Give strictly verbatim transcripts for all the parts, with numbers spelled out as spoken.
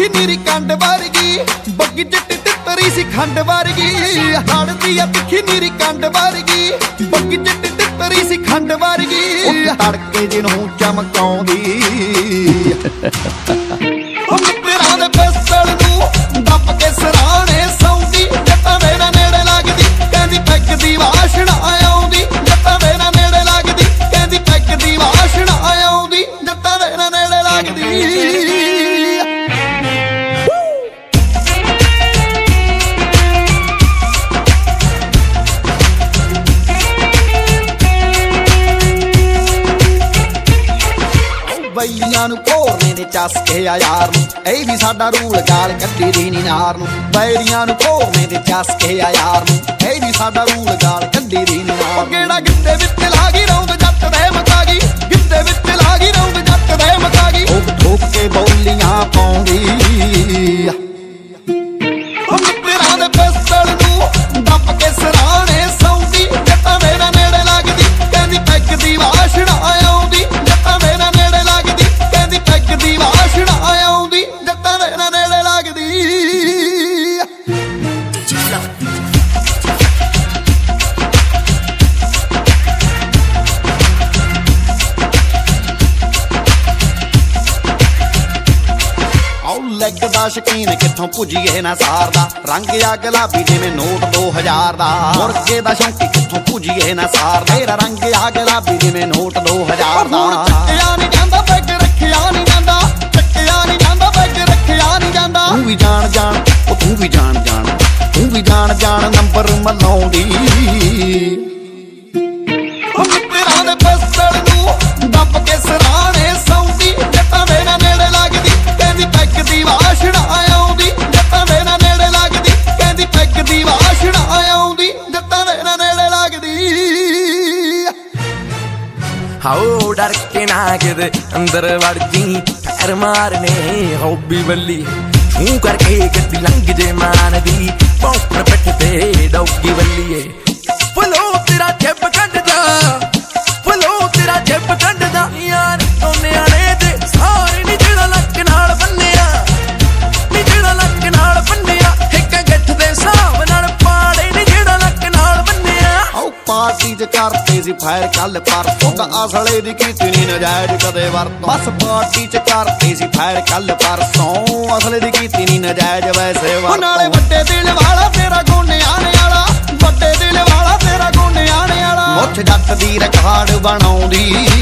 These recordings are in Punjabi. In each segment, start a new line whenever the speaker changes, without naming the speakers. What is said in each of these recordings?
ਤਿੱਖੀ ਨੀਰੀ ਕੰਡ ਵਰਗੀ, ਬੱਗੀ ਜੱਟ ਤਿੱਤਰੀ ਸੀ ਖੰਡ ਵਰਗੀ। ਹੜਦੀ ਆ ਤਿੱਖੀ ਨੀਰੀ ਕੰਡ ਵਰਗੀ, ਬੱਗੀ ਜੱਟ ਤਿੱਤਰੀ ਸੀ ਖੰਡ ਵਰਗੀ। ਉਹ ਤੜਕੇ ਜਿਹਨੂੰ ਚਮਕਾਉਂਦੀ ਉਹ ਮਿੱਤਰਾਂ ਦੇ ਪਿਸਤਲ ਨੂੰ ਦੱਬ ਕੇ ਸਰਾਣੇ ਸੌਂਦੀ। ਜੱਟਾਂ ਦੇ ਨਾ ਨੇੜੇ ਲੱਗਦੀ, ਕਹਿੰਦੀ ਪੈਗ ਦੀ ਵਾਸ਼ਨਾ ਆਉਂਦੀ। ਜੱਟਾਂ ਦੇ ਨਾ ਨੇੜੇ ਲੱਗਦੀ, ਕਹਿੰਦੀ ਪੈਗ ਦੀ ਵਾਸ਼ਨਾ ਆਉਂਦੀ। ਜੱਟਾਂ ਦੇ ਨਾ ਨੇੜੇ ਲੱਗਦੀ। ਬਈਆਂ ਨੂੰ ਘੋਰਨੇ ਨੇ ਚਸਕੇ ਆ ਯਾਰ ਨੂੰ, ਇਹ ਵੀ ਸਾਡਾ ਰੂਲ ਗਾਲ ਕੱਢੀ ਦੀ ਨੀ ਨਾਰ ਨੂੰ। ਬੈਰੀਆਂ ਨੂੰ ਘੋਰਨੇ ਦੇ ਚਸਕੇ ਆ ਯਾਰ ਨੂੰ, ਇਹ ਵੀ ਸਾਡਾ ਰੂਲ ਗਾਲ ਕੱਢੀ ਦੀ ਨੀ ਨਾਰ। ਕਿਹੜਾ ਗਿੱਧੇ ਵਿੱਚ ਲਾ ਗਈ ਰੌਂਦ ਜੱਟ ਦੇ ਮਕਾ ਗਈ, ਗਿੱਧੇ ਵਿੱਚ ਲਾ ਗਈ ਰੌਂਦ ਜੱਟ ਦੇ ਮਕਾ ਗਈ। ਠੋਕ ਠੋਕ ਕੇ ਬੋਲੀਆਂ ਪਾਉਂਦੀ ਉਹ ਮਿੱਤਰਾਂ ਦੇ ਪਿਸਤਲ ਨੂੰ ਦੱਬ ਕੇ ਸਰਾਣੇ ਸੌਂਦੀ। ਜੱਟਾਂ ਦੇ ਨਾ ਨੇੜੇ ਲੱਗਦੀ, ਕਹਿੰਦੀ ਪੈਗ ਦੀ ਵਾਸ਼ਨਾ ਆਉਂਦੀ। ਜੱਟਾਂ ਦੇ ਨਾ ਨੇੜੇ ਲੱਗਦੀ, ਕਹਿੰਦੀ ਪੈਗ ਦੀ ਵਾਸ਼ਨਾ ਆਉਂਦੀ। ਜੱਟਾਂ ਦੇ ਨਾ ਨੇੜੇ ਲੱਗਦੀ। ਲੈਗ ਦਾ ਸ਼ਕੀਨ ਕਿੱਥੋਂ ਪੁੱਜੀਏ ਨਾ ਸਾਰਦਾ, ਰੰਗ ਆ ਗੁਲਾਬੀ ਜਿਵੇਂ ਨੋਟ ਦੋ ਹਜ਼ਾਰ ਦਾ। ਮੁਰਗੇ ਦਾ ਸ਼ੌਂਕੀ ਕਿੱਥੋਂ ਪੁੱਜੀਏ ਨਾ ਸਾਰਦਾ, ਤੇਰਾ ਰੰਗ ਆ ਗੁਲਾਬੀ ਜਿਵੇਂ ਨੋਟ ਦੋ ਹਜ਼ਾਰ ਦਾ। ਚੱਕਿਆ ਨੀ ਜਾਂਦਾ ਪੈਗ ਰੱਖਿਆ ਨੀ ਜਾਂਦਾ, ਚੱਕਿਆ ਨੀ ਜਾਂਦਾ ਪੈਗ ਰੱਖਿਆ ਨੀ ਜਾਂਦਾ। ਤੂੰ ਵੀ ਜਾਣ ਜਾਣ ਉਹ ਤੂੰ ਵੀ ਜਾਣ ਜਾਣ, ਤੂੰ ਵੀ ਜਾਣ ਜਾਣ ਨੰਬਰ ਮਲਾਉਂਦੀ। ਉਹ ਮਿੱਤਰਾਂ ਦੇ ਪਿਸਤਲ ਨੂੰ ਦੱਬ ਕੇ ਸਰਾਣੇ ਸੌਂਦੀ। ਜੱਟਾਂ ਦੇ ਨਾ ਨੇੜੇ ਲੱਗਦੀ, ਕਹਿੰਦੀ ਪੈਗ ਦੀ ਵਾਸ਼ਨਾ ਆਉਂਦੀ। ਜੱਟਾਂ ਦੇ ਨਾ ਨੇੜੇ ਲੱਗਦੀ, ਕਹਿੰਦੀ ਪੈਗ ਦੀ ਵਾਸ਼ਨਾ ਆਉਂਦੀ। ਜੱਟਾਂ ਦੇ ਨਾ ਨੇੜੇ ਲੱਗਦੀ।
ਹਾਓ ਡਰ ਕੇ ਨਾ ਕਿਤੇ ਅੰਦਰ ਵੜ ਜੀ, ਠਹਿਰ ਮਾਰਨੇ ਹੌਬੀ ਬੱਲੀ। ਤੂੰ ਕਰਕੇ ਗੱਡੀ ਲੰਘ ਜੇ ਮਾਨ ਦੀ, ਪੌਂਪਰ ਪਿੱਠ ਤੇ ਡੌਗੀ ਬੱਲੀਏ। ਫਲੋ ਤੇਰਾ ਜੱਬ ਕੱਢਦਾ, ਫਲੋ ਤੇਰਾ ਜੱਬ ਕੱਢਦਾ ਯਾਰ। ਦੋਨੇ ਆਣੇ ਦੇ ਸਾਰੇ ਨੀ ਜਿਹੜਾ ਲੱਕ ਨਾਲ ਬੰਨਿਆ, ਨੀ ਜਿਹੜਾ ਲੱਕ ਨਾਲ ਬੰਨਿਆ। ਇੱਕ ਗੱਠ ਦੇ ਹਿਸਾਬ ਨਾਲ ਪਾੜੇ ਨੀ ਜਿਹੜਾ ਲੱਕ ਨਾਲ ਬੰਨਿਆ।
ਆਓ ਪਾਰਟੀ ਚ ਕਰਤੇ ਸੀ ਫਾਇਰ ਕੱਲ ਪਰਸੋਂ, ਤਾਂ ਅਸਲੇ ਦੀ ਕੀਤੀ ਨੀ ਨਜਾਇਜ਼ ਕਦੇ ਵਰਤੋਂ। ਬਸ ਪਾਰਟੀ ਚ ਕਰਤੇ ਸੀ ਫਾਇਰ ਕੱਲ ਪਰਸੋਂ, ਅਸਲੇ ਦੀ ਕੀਤੀ ਨੀ ਨਜਾਇਜ਼ ਵੈਸੇ ਵਰਤੋਂ। ਨਾਲੇ ਵੱਡੇ ਦਿਲ ਵਾਲਾ ਤੇਰਾ ਗੋਨੇ ਆਣੇ ਵਾਲਾ, ਵੱਡੇ ਦਿਲ ਵਾਲਾ ਤੇਰਾ ਗੋਨੇ ਆਣੇ ਵਾਲਾ। ਮੁੱਛ ਜੱਟ ਦੀ ਰਿਕਾਰਡ ਬਣਾਉਂਦੀ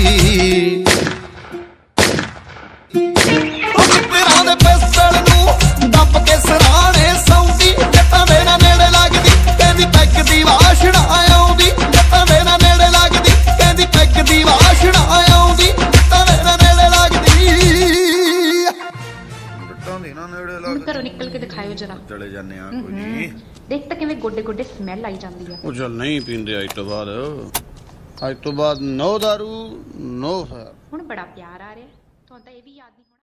ਉਹ ਮਿੱਤਰਾਂ ਦੇ ਪਿਸਤਲ ਨੂੰ ਦੱਬ ਕੇ ਸਰਾਣੇ ਸੌਂਦੀ। ਜੱਟਾਂ ਦੇ ਨਾ ਨੇੜੇ ਲੱਗਦੀ, ਕਹਿੰਦੀ ਪੈਗ ਦੀ ਵਾਸ਼ਨਾ ਆਉਂਦੀ। ਜੱਟਾਂ ਦੇ ਨਾ ਨੇੜੇ ਲੱਗਦੀ, ਕਹਿੰਦੀ ਪੈਗ ਦੀ ਵਾਸ਼ਨਾ ਆਉਂਦੀ। ਜੱਟਾਂ ਦੇ ਨਾ ਨੇੜੇ ਲੱਗਦੀ। ਜੱਟਾਂ ਦੇ ਨਾ ਨੇੜੇ ਲੱਗਦੀ।
ਘਰੋਂ ਨਿਕਲ ਕੇ ਦਿਖਾਇਓ ਜਰਾ।
ਚਲੇ ਜਾਂਦੇ ਆ ਕੋਈ ਨਹੀਂ।
ਦੇਖ ਤਾਂ ਕਿਵੇਂ ਗੋਡੇ ਗੋਡੇ ਸਮੈਲ ਆਈ ਜਾਂਦੀ ਆ।
ਉਹ ਚੱਲ ਨਹੀਂ ਪੀਂਦੇ ਅੱਜ ਤੋਂ ਬਾਅਦ, ਅੱਜ ਤੋਂ ਬਾਅਦ ਨੋ ਦਾਰੂ ਨੋ।
ਹੁਣ ਬੜਾ ਪਿਆਰ ਆ ਰਿਹਾ, ਤੁਹਾਨੂੰ ਤਾਂ ਇਹ ਵੀ ਯਾਦ ਨਹੀਂ।